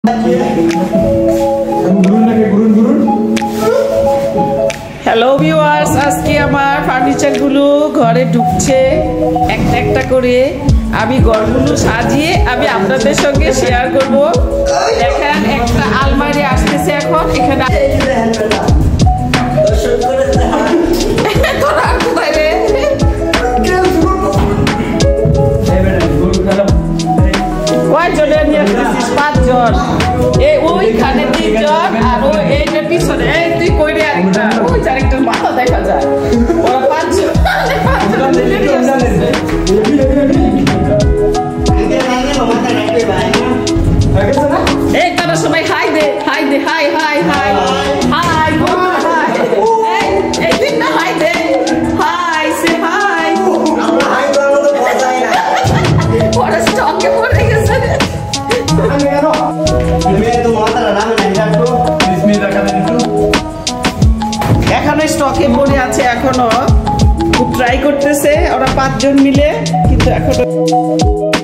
Hello viewers, আজকে আমার furniture গুলো ঘরে ঢুকছে একটা একটা করে। আমি ঘরগুলো সাজিয়ে আমি আপনাদের সঙ্গে শেয়ার করব। দেখেন একটা আলমারি আসতেছে এখন এখানে। কয়জনের নিয়ে আসতেছিস? 5 জন। ওইখানে 3 জন আর এইটার পিছনে তুই কইরে আরেকটা ওই আরেকটার মাথা দেখা যায়। ওরা 5 জন। এই তারা সবাই হাই দে, হাই দে, হাই হাই হাই হাই হাই। এই দিন না হাই দে, হাই সে হাই। ওরা স্টকে পড়ে গেছে। এখনো স্টকে পড়ে আছে, এখনো খুব ট্রাই করতেছে ওরা 5 জন মিলে, কিন্তু এখনো